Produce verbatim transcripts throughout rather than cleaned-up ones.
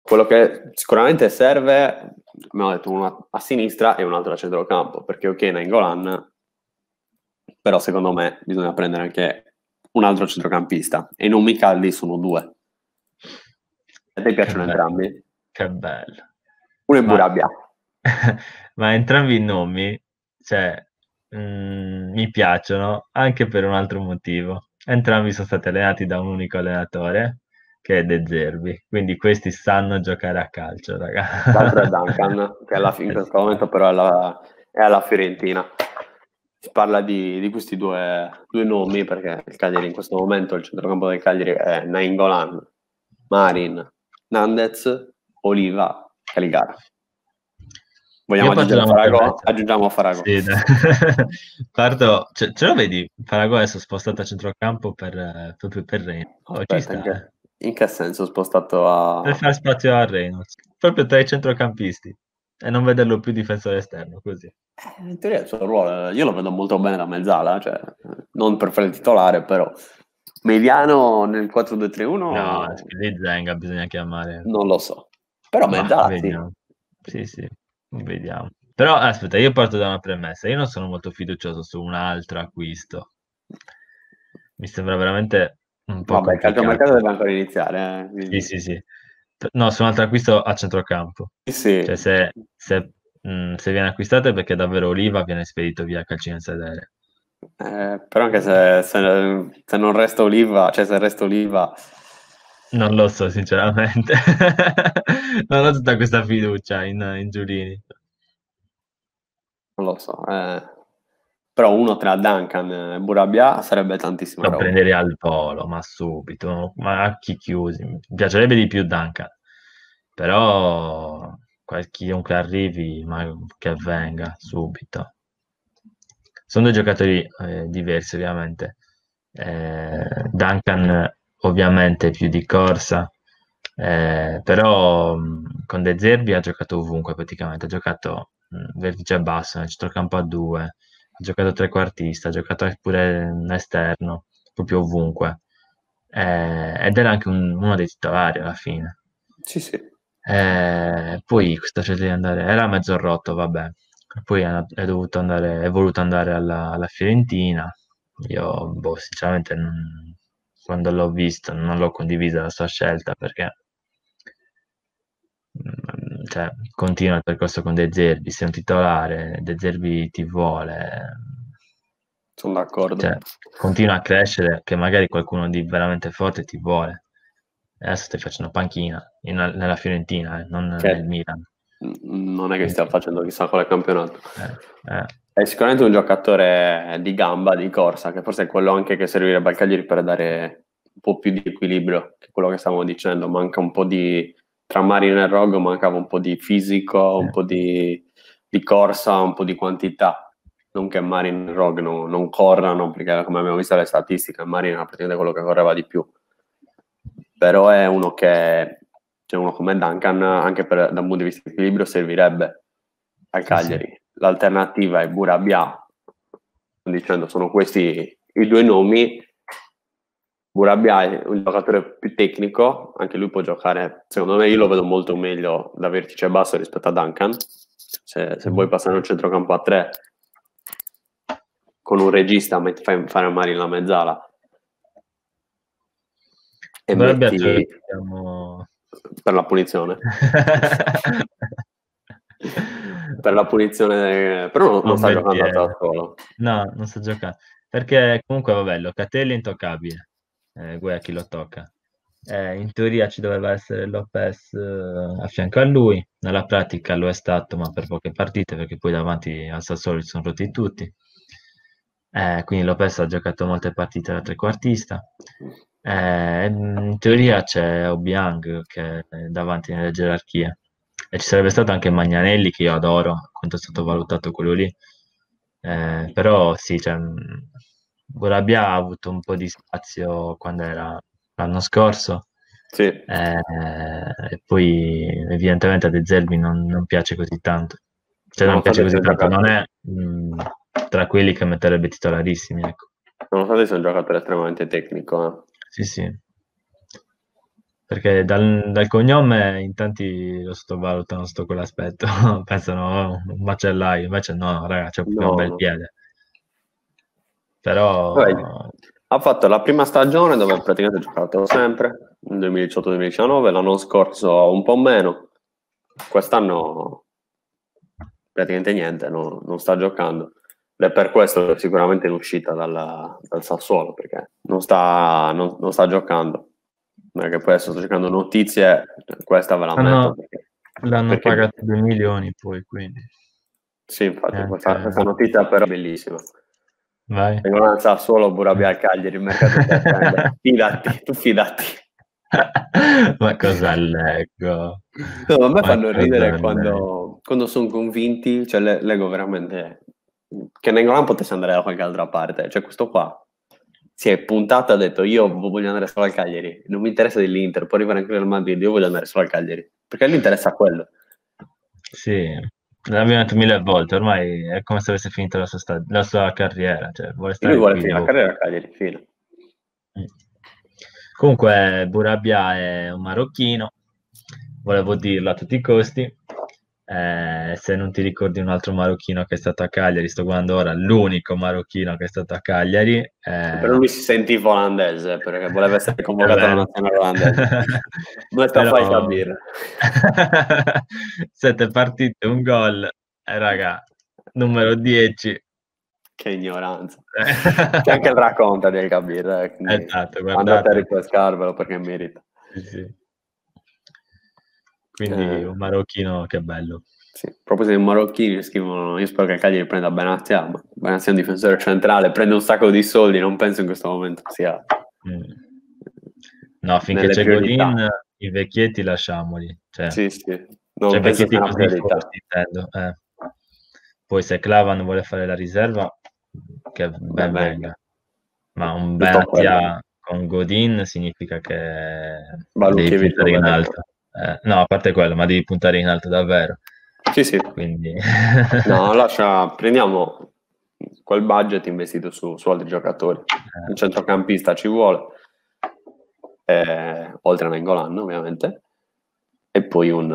quello che sicuramente serve, abbiamo detto uno a sinistra e un altro a centrocampo, perché ok, Nainggolan, però secondo me bisogna prendere anche un altro centrocampista, e i nomi caldi sono due. A te piacciono Che entrambi? bello, che bello. Uno è Ma, Burabia. ma entrambi i nomi, cioè, mm, mi piacciono anche per un altro motivo. Entrambi sono stati allenati da un unico allenatore, che è De Zerbi, quindi questi sanno giocare a calcio, raga. L'altro è Duncan, che alla fine, in Eh sì. questo momento però è alla, è alla Fiorentina. Si parla di, di questi due, due nomi, perché il Cagliari in questo momento, il centrocampo del Cagliari è Nainggolan, Marin, Nandez, Oliva, Caligara. Vogliamo Io parto da aggiungere una Farago? premessa. Aggiungiamo Farago. Sì, dai. Parto, ce, ce lo vedi? Farago adesso spostato a centrocampo per, eh, proprio per Reino. Oh, ci Aspetta, in sta, che, eh. in che senso spostato Per a... fare spazio a Reynolds, proprio tra i centrocampisti e non vederlo più difensore esterno, così. Eh, In teoria il suo ruolo, eh, io lo vedo molto bene da mezzala, cioè, eh, non per fare il titolare, però mediano nel quattro due tre No, uno di Zenga bisogna chiamare. non lo so, però Ma mezzala sì. vediamo. Sì, sì, vediamo. Però aspetta, io parto da una premessa. Io non sono molto fiducioso su un altro acquisto. Mi sembra veramente un po' Vabbè, il calciomercato complicato. deve ancora iniziare, eh, Sì, quindi... sì, sì. No, su un altro acquisto a centrocampo. Sì, sì. Cioè, se, se, mh, se viene acquistato è perché davvero Oliva viene spedito via a calci in sedere. Eh, però anche se, se- se non resta Oliva, cioè se resta Oliva, Non lo so, sinceramente. Non ho tutta questa fiducia in, in Giulini. non lo so, eh. Però uno tra Duncan e Burabia sarebbe tantissima Lo roba. prenderei al volo, ma subito, ma a occhi chiusi. Mi piacerebbe di più Duncan, però qual- chiunque arrivi, ma che venga subito. Sono due giocatori eh, diversi, ovviamente. Eh, Duncan, ovviamente, più di corsa, eh, però mh, con De Zerbi ha giocato ovunque praticamente. Ha giocato mh, vertice basso, nel centrocampo a due, ha giocato trequartista, ha giocato pure in esterno, proprio ovunque. Eh, ed era anche un- uno dei titolari alla fine. Sì, sì. Eh, poi questa scelta di andare, era mezzo rotto, vabbè. Poi è, è dovuto andare, è voluto andare alla, alla Fiorentina. Io, boh, sinceramente, non- quando l'ho visto non l'ho condivisa la sua scelta perché mm, cioè, continua il percorso con De Zerbi, sei un titolare, De Zerbi ti vuole, Sono d'accordo. cioè, continua a crescere, che magari qualcuno di veramente forte ti vuole. E adesso stai facendo panchina in- nella Fiorentina, eh, non nel Che Milan. mm, non è che stia Quindi, facendo chissà quale campionato. eh, eh, È sicuramente un giocatore di gamba, di corsa, che forse è quello anche che servirebbe al Cagliari per dare un po' più di equilibrio, che è quello che stavamo dicendo. Manca un po' di... Tra Marin e Rog mancava un po' di fisico, un sì. po' di, di corsa, un po' di quantità. Non che Marin e Rog non, non corrano, perché come abbiamo visto le statistiche, Marin era praticamente quello che correva di più. Però è uno che, cioè uno come Duncan, anche per, da un punto di vista di equilibrio, servirebbe al Sì, sì. Cagliari. L'alternativa è Burabia, dicendo sono questi i due nomi. Burabia è un giocatore più tecnico, anche lui può giocare, secondo me io lo vedo molto meglio da vertice basso rispetto a Duncan. Se, se vuoi Mhm. passare un centrocampo a tre con un regista, metti, fai fare Mari la mezzala e Dovrebbe metti ce lo vediamo. per la punizione. Per la punizione, però non, Fa non un sta bel giocando da piede. solo. No, non sto giocando. Perché comunque, vabbè, Locatelli è intoccabile. Eh, guai a chi lo tocca. Eh, in teoria ci doveva essere Lopez eh, a fianco a lui. Nella pratica lo è stato, ma per poche partite, perché poi davanti al Sassuolo si sono rotti tutti. Eh, quindi Lopez ha giocato molte partite da trequartista. Eh, in teoria c'è Obiang che è davanti nelle gerarchie. E ci sarebbe stato anche Magnanelli, che io adoro, quanto è stato valutato quello lì. Eh, però sì, cioè, mh, Borabia ha avuto un po' di spazio quando era l'anno scorso. Sì, Eh, e poi evidentemente a De Zerbi non, non piace così tanto. Cioè non piace nonostante così sia un tanto, non giocatore, è mh, tra quelli che metterebbe titolarissimi, ecco. nonostante sia un giocatore estremamente tecnico, eh. Sì, sì. perché dal, dal cognome in tanti lo sottovalutano sotto quell'aspetto, pensano oh, un macellaio, invece no, raga, c'è proprio un No, bel no. piede. Vabbè, Però ha fatto la prima stagione dove praticamente ha giocato sempre, nel duemiladiciotto duemiladiciannove, l'anno scorso un po' meno, quest'anno praticamente niente, no- non sta giocando. Ed è per questo che è sicuramente in uscita dalla- dal Sassuolo, perché non sta, non- non sta giocando. Perché poi adesso sto cercando notizie, questa ve la metto hanno- perché, l'hanno perché pagato due milioni poi, quindi sì, infatti, questa, neanche... questa notizia però è bellissima. Vai. Vengono al Sassuolo, Burabia al Cagliari, il mercato si attende. Fidati, tu fidati. Ma cosa leggo? No, a me Ma fanno cosa ridere leggo? quando, quando sono convinti, cioè le- leggo veramente che Nengolan potesse andare da qualche altra parte. Cioè questo qua si è puntato e ha detto io voglio andare solo al Cagliari, non mi interessa dell'Inter, può arrivare anche al Madrid, io voglio andare solo al Cagliari, perché a lui interessa quello. Sì, l'abbiamo detto mille volte, ormai è come se avesse finito la sua, sta- la sua carriera, cioè vuole E lui stare vuole qui. finire la Boh. carriera al Cagliari, fine. Mm. Comunque Burabia è un marocchino, volevo dirlo a tutti i costi. Eh, se non ti ricordi un altro marocchino che è stato a Cagliari, sto guardando ora l'unico marocchino che è stato a Cagliari. Però eh, lui si sentiva olandese perché voleva essere È convocato alla vero. nazionale olandese. Non sta a fare Però capire. sette partite, un gol, eh, raga, numero dieci. Che ignoranza. C'è anche il racconta del capire, eh, quindi Esatto, andate a guardate. ripescarvelo perché merita. Sì, sì. Quindi Eh, un marocchino, che bello. sì. A proposito dei marocchini, scrivono: io spero che il Cagliari prenda Benatia, ma Benatia è un difensore centrale, prende un sacco di soldi, non penso in questo momento sia Mm. No, finché nelle c'è priorità. Godin, i vecchietti lasciamoli. Cioè, Sì, sì, cioè non penso sia vecchietti una così priorità. forti, intendo. eh. Poi se Clavan vuole fare la riserva, che Beh, ben venga. venga. Ma un Giusto quello. Benatia con Godin significa che devi Balutievic puntare non in vede il campo. alto. Eh, no, a parte quello, ma devi puntare in alto davvero. Sì, sì. Quindi No, lascia, prendiamo quel budget investito su, su altri giocatori. Un eh, centrocampista ci vuole, eh, oltre a Nengolan ovviamente, e poi un,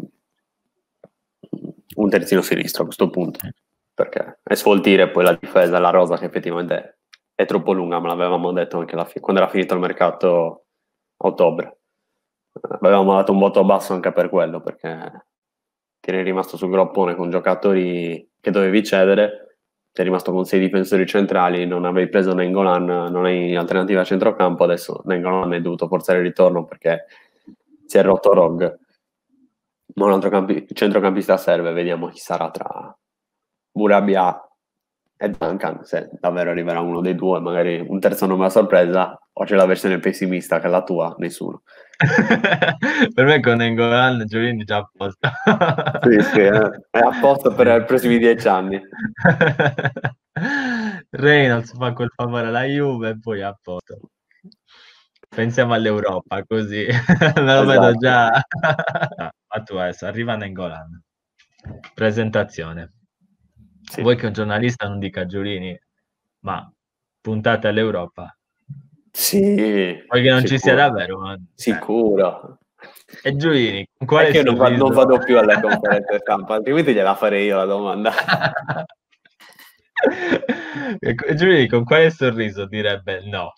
un terzino sinistro a questo punto, perché è sfoltire poi la difesa, la rosa che effettivamente è troppo lunga, me l'avevamo detto anche la fi- quando era finito il mercato a ottobre. Avevamo dato un voto basso anche per quello, perché ti eri rimasto sul groppone con giocatori che dovevi cedere, sei rimasto con sei difensori centrali, non avevi preso Nengolan, non hai alternativa a centrocampo, adesso Nengolan è dovuto forzare il ritorno perché si è rotto Rog. Ma un altro campi- centrocampista serve, vediamo chi sarà tra Burabia e Duncan, se davvero arriverà uno dei due, magari un terzo nome a sorpresa, o c'è la versione pessimista che è la tua, nessuno. Per me con Nengolan Giolini già a posto. Sì, sì, eh, è a posto per i Sì. prossimi dieci anni. Reynolds fa quel favore alla Juve e poi a posto. Pensiamo all'Europa, così me lo vedo Esatto. già. Ma tu adesso arriva Nengolan. Presentazione. Sì, Vuoi che un giornalista non dica Giolini, ma puntate all'Europa? sì, Vuoi che non ci sia sicuro, davvero? Ma- eh. sicuro. E Giulini, con È quale che io non, va- non sorriso? vado più alle conferenze stampa, altrimenti gliela farei io la domanda. E co- Giulini, con quale sorriso direbbe no?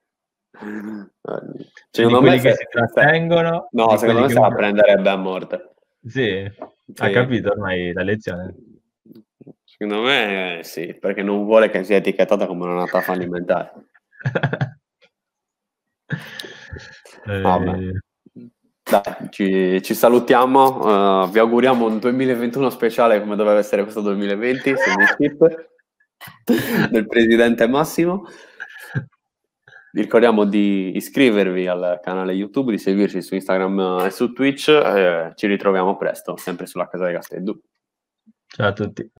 Cioè, di Secondo me quelli che se, si se- trattengono, no, di secondo quelli me che... se la prenderebbe a morte. Sì, ha Sì. capito ormai la lezione. Secondo me eh, sì, perché non vuole che sia etichettata come una nata fallimentare. Vabbè. Eh, Dai, ci, ci salutiamo, eh, vi auguriamo un duemilaventuno speciale come doveva essere questo duemilaventi, semi-chip del presidente Massimo. Vi ricordiamo di iscrivervi al canale YouTube, di seguirci su Instagram e su Twitch. Eh, ci ritroviamo presto, sempre sulla Casa dei Gastedu. Ciao a tutti.